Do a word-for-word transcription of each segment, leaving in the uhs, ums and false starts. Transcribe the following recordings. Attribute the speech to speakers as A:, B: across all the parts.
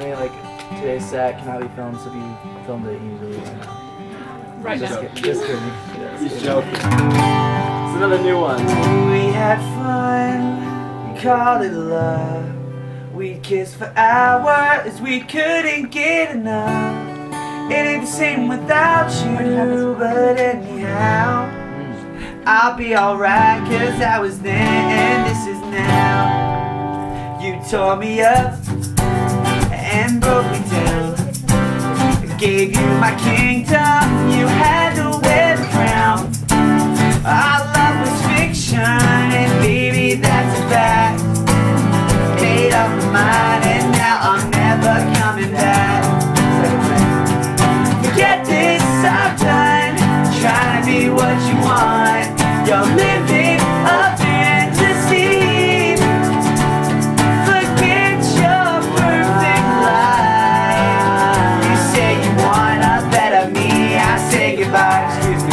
A: unfortunately, like today's set cannot be filmed, so if you filmed it, you really right now.
B: Right
A: just
B: now.
A: Kidding, just kidding. Yeah,
C: He's joking. It's another new one.
A: We had fun, we called it love. We kissed for hours, we couldn't get enough. It ain't the same without you, but anyhow, I'll be alright, cause I was then and this is now. You tore me up and broke me down. Gave you my kingdom, you had to wear the crown. Our love was fiction, and baby that's a fact. Made up my mind and now I'm never coming back. Forget this, I'm done trying to be what you want. You're living a fantasy. Forget your perfect life. You say you want a better me, I say goodbye. Excuse me.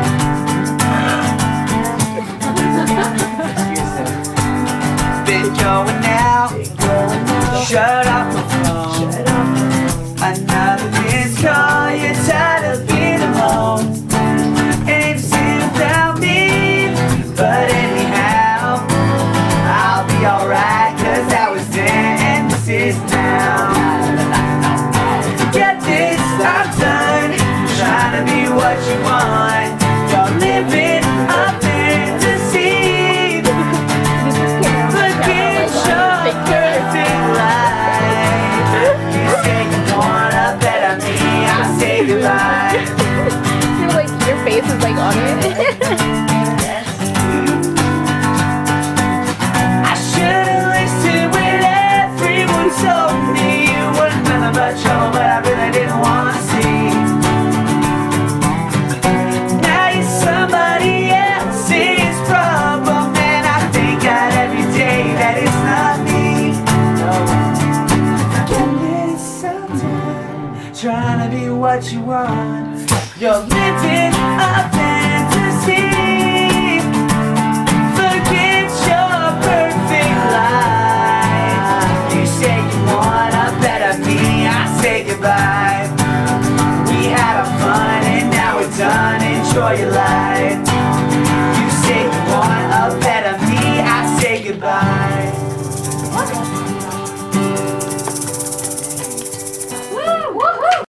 A: Been going out, shut off my phone. Another missed call, you're tired of being alone. Ain't seen without me, but anyhow, I'll be alright, cause I was then and this is now. Get this, I'm done trying to be what you want. You're living a fantasy. Forget your perfect life. You say you want a better me, I say goodbye.
B: You're like, your face is like on it.
A: I should've listened when everyone told me you were nothing but trouble, but I really didn't want to see. Now you're somebody else's problem, and I think out every day that it's not me. Getting sometimes trying to be what you want. You're living a fantasy. Forget your perfect life. You say you want a better me, I say goodbye. We had our fun and now we're done. Enjoy your life.